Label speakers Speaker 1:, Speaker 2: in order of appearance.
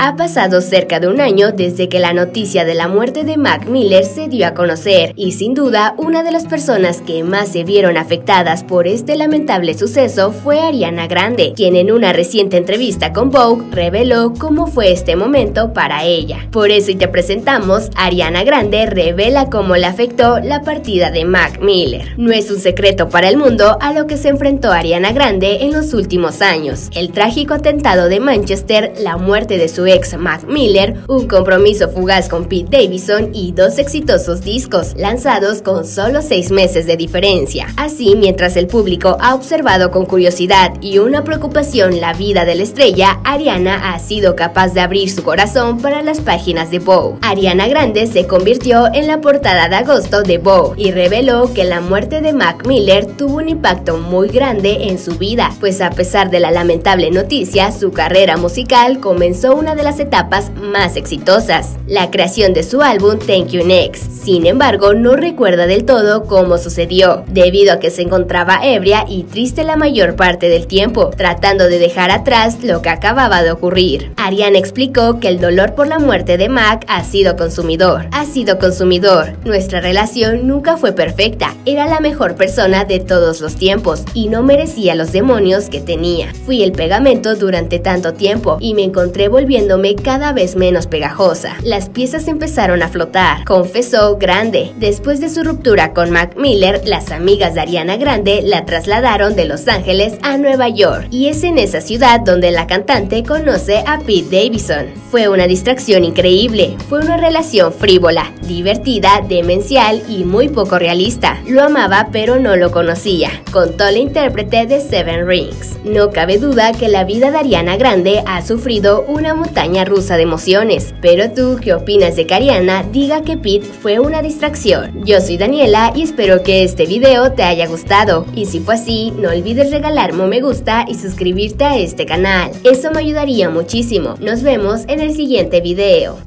Speaker 1: Ha pasado cerca de un año desde que la noticia de la muerte de Mac Miller se dio a conocer, y sin duda una de las personas que más se vieron afectadas por este lamentable suceso fue Ariana Grande, quien en una reciente entrevista con Vogue reveló cómo fue este momento para ella. Por eso te presentamos, Ariana Grande revela cómo le afectó la partida de Mac Miller. No es un secreto para el mundo a lo que se enfrentó Ariana Grande en los últimos años: el trágico atentado de Manchester, la muerte de su ex Mac Miller, un compromiso fugaz con Pete Davidson y dos exitosos discos lanzados con solo 6 meses de diferencia. Así, mientras el público ha observado con curiosidad y una preocupación la vida de la estrella, Ariana ha sido capaz de abrir su corazón para las páginas de Vogue. Ariana Grande se convirtió en la portada de agosto de Vogue y reveló que la muerte de Mac Miller tuvo un impacto muy grande en su vida, pues a pesar de la lamentable noticia, su carrera musical comenzó una de las etapas más exitosas: la creación de su álbum Thank You Next. Sin embargo, no recuerda del todo cómo sucedió, debido a que se encontraba ebria y triste la mayor parte del tiempo, tratando de dejar atrás lo que acababa de ocurrir. Ariana explicó que el dolor por la muerte de Mac ha sido consumidor. Nuestra relación nunca fue perfecta, era la mejor persona de todos los tiempos y no merecía los demonios que tenía. Fui el pegamento durante tanto tiempo y me encontré volviéndome cada vez menos pegajosa. Las piezas empezaron a flotar, confesó Grande. Después de su ruptura con Mac Miller, las amigas de Ariana Grande la trasladaron de Los Ángeles a Nueva York, y es en esa ciudad donde la cantante conoce a Pete Davidson. Fue una distracción increíble, fue una relación frívola, divertida, demencial y muy poco realista. Lo amaba pero no lo conocía, contó la intérprete de Seven Rings. No cabe duda que la vida de Ariana Grande ha sufrido una montaña rusa de emociones, pero tú, ¿qué opinas de que Ariana diga que Pete fue una distracción? Yo soy Daniela y espero que este video te haya gustado, y si fue así, no olvides regalarme un me gusta y suscribirte a este canal, eso me ayudaría muchísimo. Nos vemos en el siguiente video.